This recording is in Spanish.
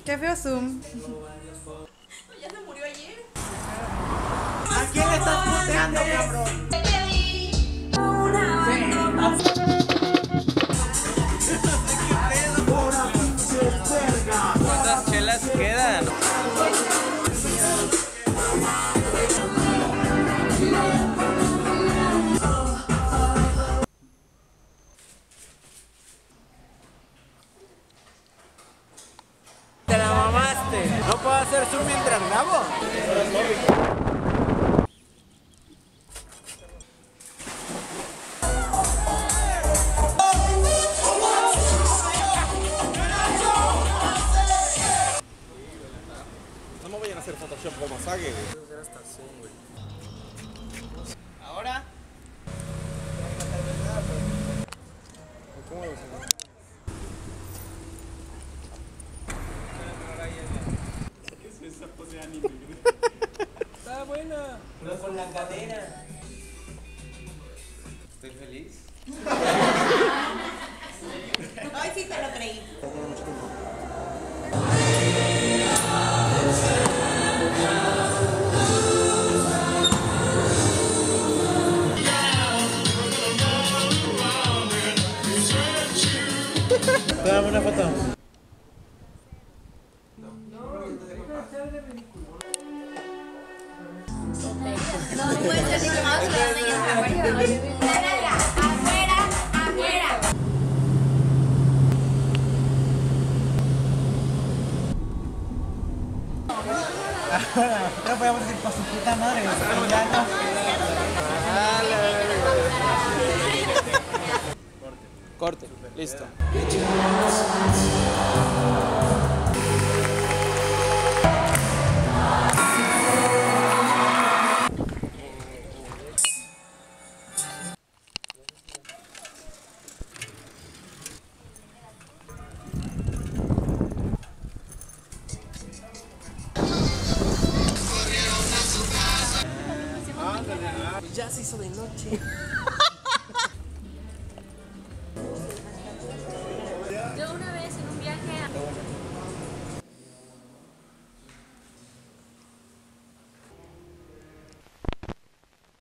Qué feo Zoom. Ya se murió ayer. ¿A quién le estás puteando, cabrón? ¿Cuántas chelas quedan? Te la mamaste. ¿No puedo hacer zoom mientras grabo? No me vayan a hacer Photoshop como Sage, güey. ¿Ahora? ¿Cómo lo hacemos? ¿Qué es esa pose de anime? Está buena. Pero con la cadera. Estoy feliz. Ay, sí te lo creí. Dame una foto. No puede ser ni que más afuera, afuera. Ya podemos decir para su puta madre. Ya no. Corte, listo. Ya se hizo de noche.